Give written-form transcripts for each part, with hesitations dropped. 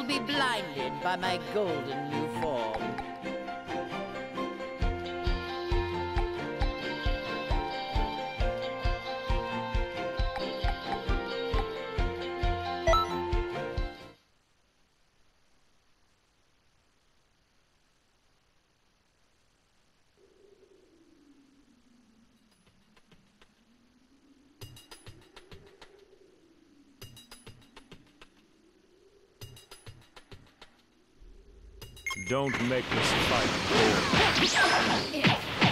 be blinded by my golden new form. Don't make this fight boring.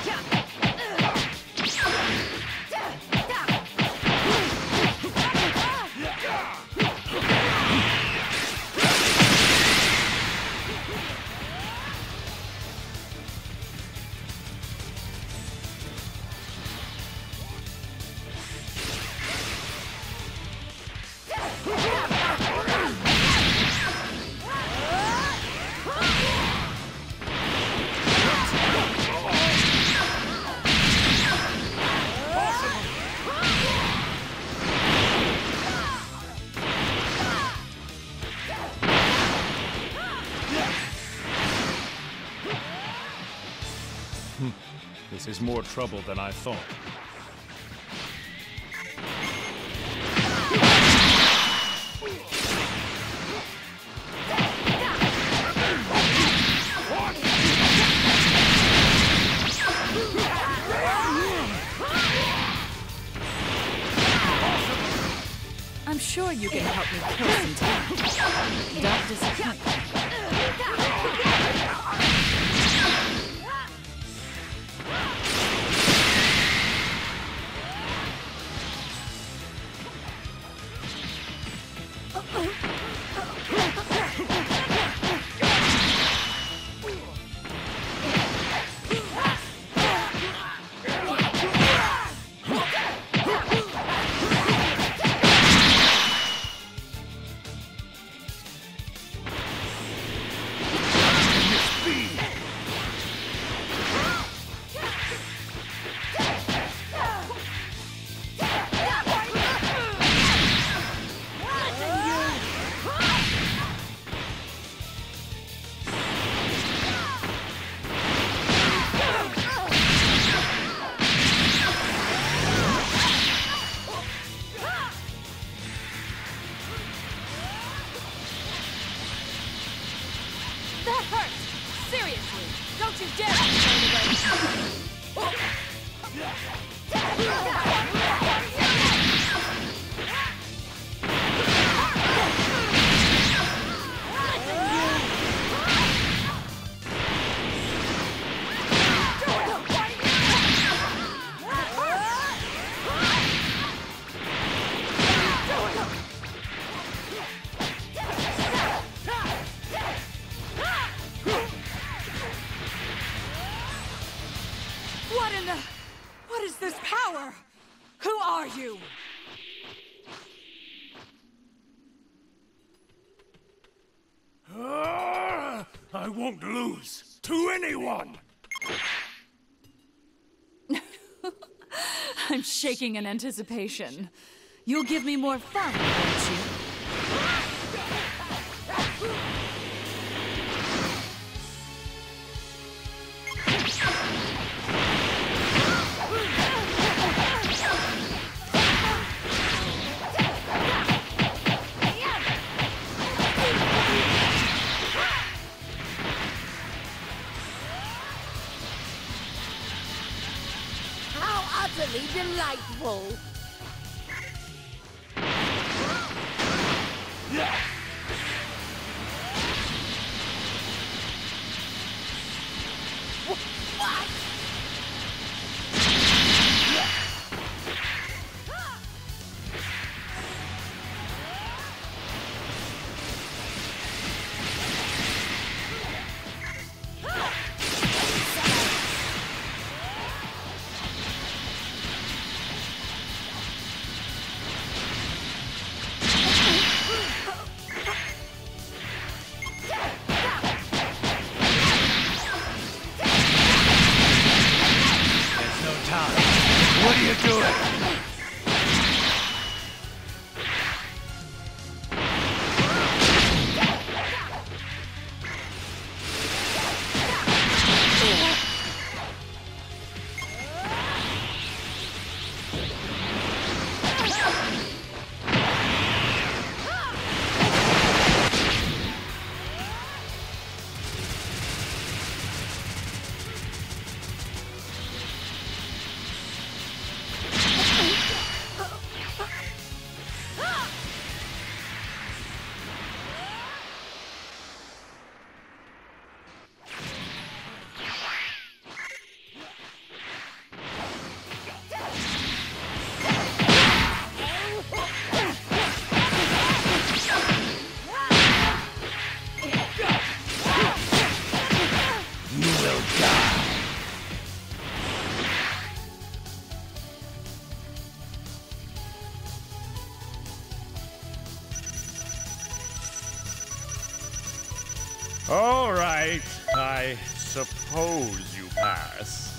This is more trouble than I thought. I'm sure you can help me kill some time. Don't disappoint me. That hurts! Seriously! Don't you dare What is this power? Who are you? I won't lose to anyone! I'm shaking in anticipation. You'll give me more fun, won't you? Utterly delightful. What? What are you doing? All right, I suppose you pass.